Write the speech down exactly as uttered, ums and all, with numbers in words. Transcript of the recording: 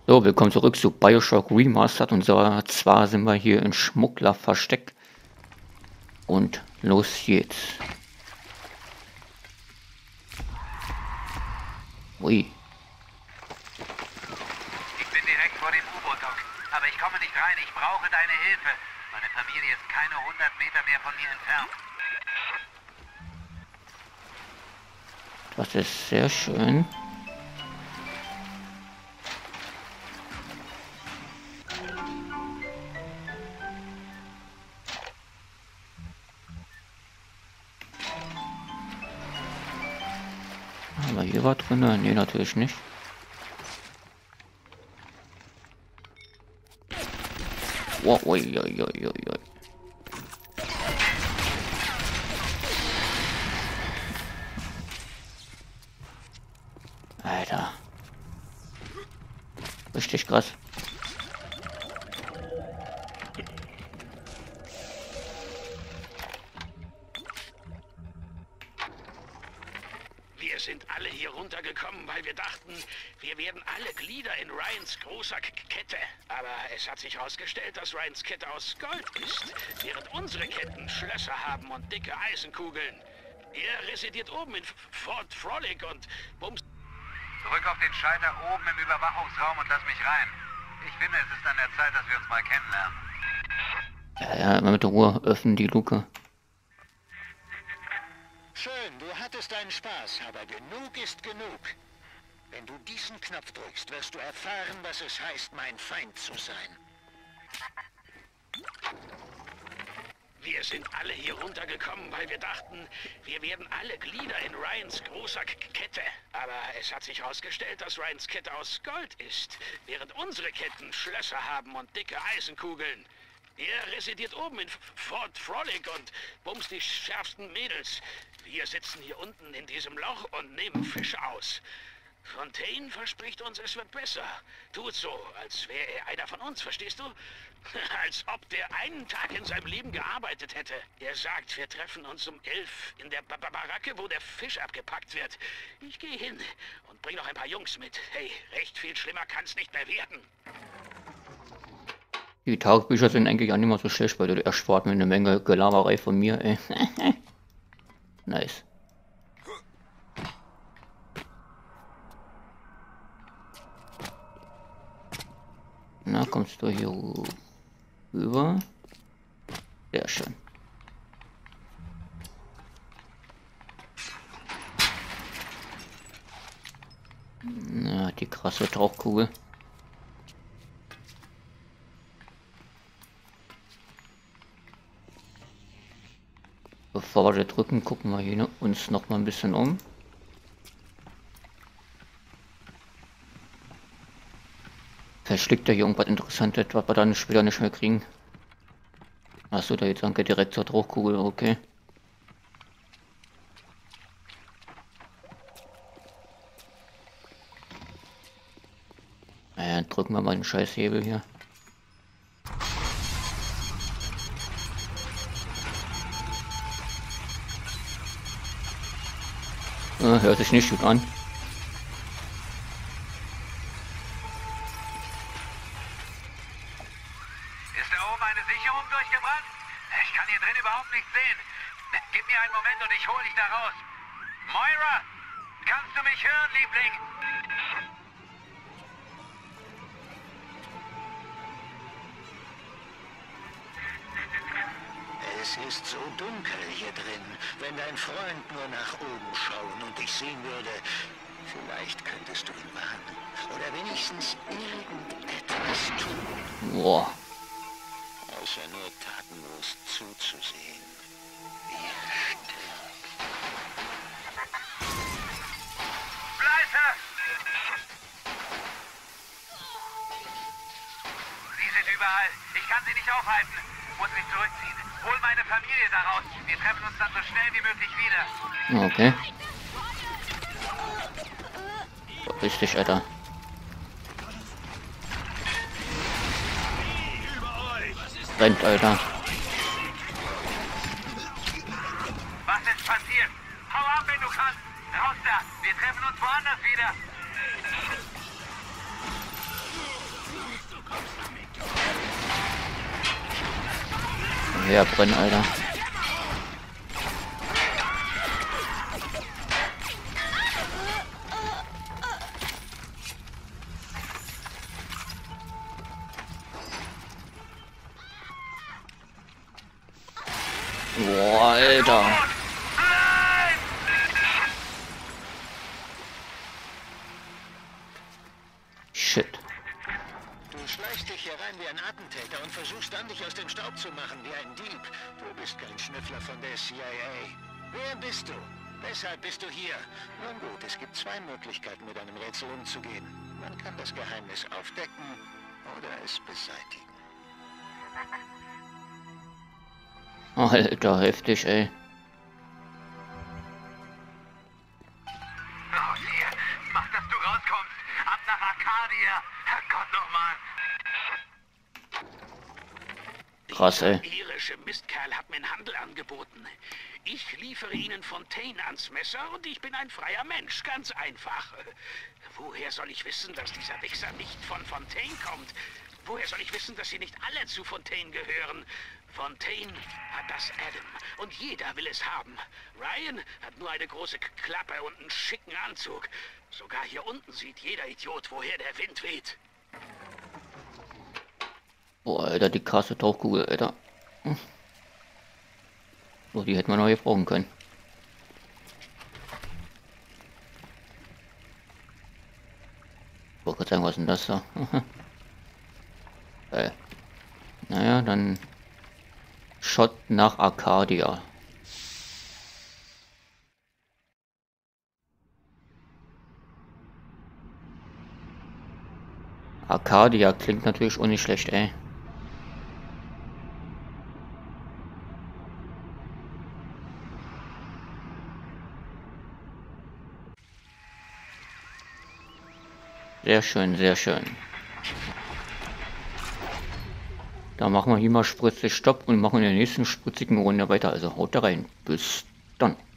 So, willkommen zurück zu BioShock Remastered und so, zwar sind wir hier in Schmugglerversteck und los geht's. Ui. Ich bin direkt vor dem U-Boot-Dock, aber ich komme nicht rein, ich brauche deine Hilfe. Meine Familie ist keine hundert Meter mehr von mir entfernt. Das ist sehr schön. Haben wir hier was drin? Nee, natürlich nicht. Wow, ui, ui, ui, ui. Alter. Richtig krass. Wir sind alle hier runtergekommen, weil wir dachten, wir werden alle Glieder in Ryans großer K Kette. Aber es hat sich herausgestellt, dass Ryans Kette aus Gold ist, während unsere Ketten Schlösser haben und dicke Eisenkugeln. Er residiert oben in F Fort Frolic und bums... Drück auf den Schalter oben im Überwachungsraum und lass mich rein. Ich finde, es ist an der Zeit, dass wir uns mal kennenlernen. Ja, ja, immer mit der Ruhe, öffnen die Luke. Schön, du hattest deinen Spaß, aber genug ist genug. Wenn du diesen Knopf drückst, wirst du erfahren, was es heißt, mein Feind zu sein. Wir sind alle hier runtergekommen, weil wir dachten, wir werden alle Glieder in Ryans großer K Kette. Aber es hat sich herausgestellt, dass Ryans Kette aus Gold ist, während unsere Ketten Schlösser haben und dicke Eisenkugeln. Er residiert oben in F Fort Frolic und bumst die schärfsten Mädels. Wir sitzen hier unten in diesem Loch und nehmen Fische aus. Fontaine verspricht uns, es wird besser. Tut so, als wäre er einer von uns, verstehst du? Als ob der einen Tag in seinem Leben gearbeitet hätte. Er sagt, wir treffen uns um elf in der ba ba Baracke, wo der Fisch abgepackt wird. Ich gehe hin und bring noch ein paar Jungs mit. Hey, recht viel schlimmer kann's nicht mehr werden. Die Tagebücher sind eigentlich auch nicht mehr so schlecht, weil du erspart mir eine Menge Gelaberei von mir, ey. Nice. Na, kommst du hier rüber? Sehr schön. Na, die krasse Tauchkugel. Bevor wir drücken, gucken wir hier uns noch mal ein bisschen um. Vielleicht liegt da hier irgendwas Interessantes, was wir dann später nicht mehr kriegen. Achso, da jetzt danke direkt zur Tauchkugel, okay. Naja, drücken wir mal den scheiß Hebel hier. Äh, hört sich nicht gut an. Ist da oben eine Sicherung durchgebrannt? Ich kann hier drin überhaupt nichts sehen. Gib mir einen Moment und ich hole dich da raus. Moira, kannst du mich hören, Liebling? Es ist so dunkel hier drin. Wenn dein Freund nur nach oben schauen und dich sehen würde, vielleicht könntest du ihn warnen. Oder wenigstens irgendetwas tun. Boah. Außer nur tatenlos zuzusehen, wie er stirbt. Bleibe! Sie sind überall. Ich kann sie nicht aufhalten. Muss mich zurückziehen. Hol meine Familie da raus. Wir treffen uns dann so schnell wie möglich wieder. Okay. Verpiss dich, Alter. Rennt, Alter. Was ist passiert? Hau ab, wenn du kannst. Raus da. Wir treffen uns woanders wieder. herbrennen, Alter. Boah, Alter. Shit. Du schleichst dich hier rein wie ein Attentäter und versuchst dann, dich aus dem Staub zu machen wie ein Dieb. Du bist kein Schnüffler von der C I A. Wer bist du? Weshalb bist du hier? Nun gut, es gibt zwei Möglichkeiten, mit einem Rätsel umzugehen. Man kann das Geheimnis aufdecken oder es beseitigen. Alter, heftig, ey. Raus hier. Mach, dass du rauskommst. Ab nach Arcadia. Herrgott nochmal. Krass, ey. Der irische Mistkerl hat mir einen Handel angeboten. Ich liefere ihnen Fontaine ans Messer und ich bin ein freier Mensch. Ganz einfach. Woher soll ich wissen, dass dieser Wichser nicht von Fontaine kommt? Woher soll ich wissen, dass sie nicht alle zu Fontaine gehören? Fontaine hat das Adam und jeder will es haben. Ryan hat nur eine große Klappe und einen schicken Anzug. Sogar hier unten sieht jeder Idiot, woher der Wind weht. Boah, Alter, die krasse Tauchkugel, Alter. Hm. So, die hätten wir noch gebrauchen können. Ich wollte gerade sagen, was ist denn das da? äh. Naja, dann Shot nach Arcadia. Arcadia klingt natürlich auch nicht schlecht, ey. Sehr schön, sehr schön. Da machen wir hier mal spritzig Stopp und machen in der nächsten spritzigen Runde weiter. Also haut da rein. Bis dann.